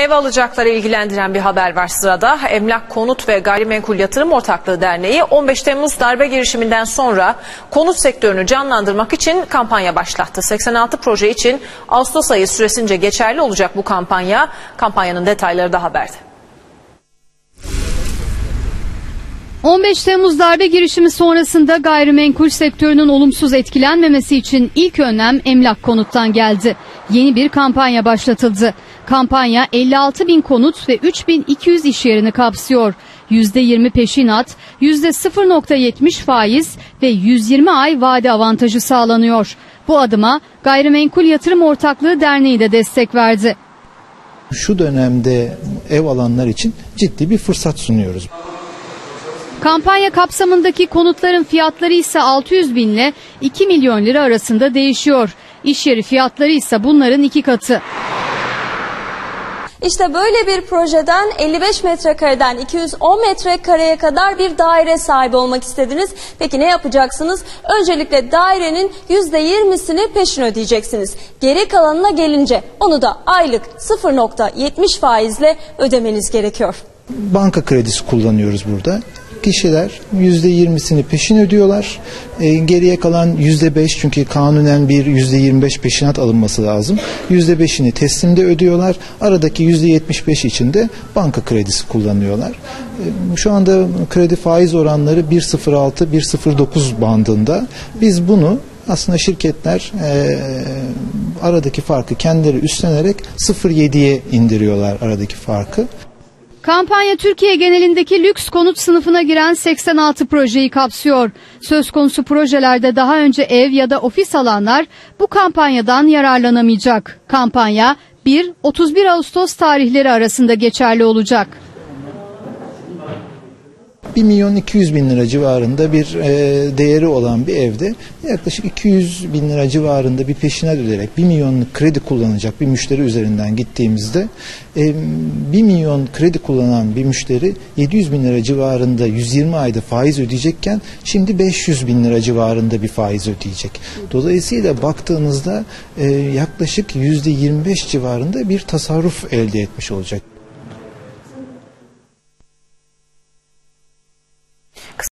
Ev alacakları ilgilendiren bir haber var sırada. Emlak Konut ve Gayrimenkul Yatırım Ortaklığı Derneği 15 Temmuz darbe girişiminden sonra konut sektörünü canlandırmak için kampanya başlattı. 86 proje için Ağustos ayı süresince geçerli olacak bu kampanya. Kampanyanın detayları da haberde. 15 Temmuz darbe girişimi sonrasında gayrimenkul sektörünün olumsuz etkilenmemesi için ilk önlem Emlak Konut'tan geldi. Yeni bir kampanya başlatıldı. Kampanya 56 bin konut ve 3200 iş yerini kapsıyor. %20 peşinat, %0.70 faiz ve 120 ay vade avantajı sağlanıyor. Bu adıma Gayrimenkul Yatırım Ortaklığı Derneği de destek verdi. Şu dönemde ev alanlar için ciddi bir fırsat sunuyoruz. Kampanya kapsamındaki konutların fiyatları ise 600 bin ile 2 milyon lira arasında değişiyor. İş yeri fiyatları ise bunların 2 katı. İşte böyle bir projeden 55 metrekareden 210 metrekareye kadar bir daire sahibi olmak istediniz. Peki ne yapacaksınız? Öncelikle dairenin %20'sini peşin ödeyeceksiniz. Geri kalanına gelince onu da aylık 0.70 faizle ödemeniz gerekiyor. Banka kredisi kullanıyoruz burada. Kişiler %20'sini peşin ödüyorlar. Geriye kalan %5, çünkü kanunen bir %25 peşinat alınması lazım. %5'ini teslimde ödüyorlar. Aradaki %75 için de banka kredisi kullanıyorlar. Şu anda kredi faiz oranları 1.06-1.09 bandında. Biz bunu aslında şirketler aradaki farkı kendileri üstlenerek 0.7'ye indiriyorlar aradaki farkı. Kampanya Türkiye genelindeki lüks konut sınıfına giren 86 projeyi kapsıyor. Söz konusu projelerde daha önce ev ya da ofis alanlar bu kampanyadan yararlanamayacak. Kampanya 1-31 Ağustos tarihleri arasında geçerli olacak. 1.200.000 lira civarında bir değeri olan bir evde yaklaşık 200.000 lira civarında bir peşinat öderek 1 milyonluk kredi kullanacak bir müşteri üzerinden gittiğimizde 1 milyon kredi kullanan bir müşteri 700.000 lira civarında 120 ayda faiz ödeyecekken şimdi 500.000 lira civarında bir faiz ödeyecek. Dolayısıyla baktığınızda yaklaşık %25 civarında bir tasarruf elde etmiş olacak.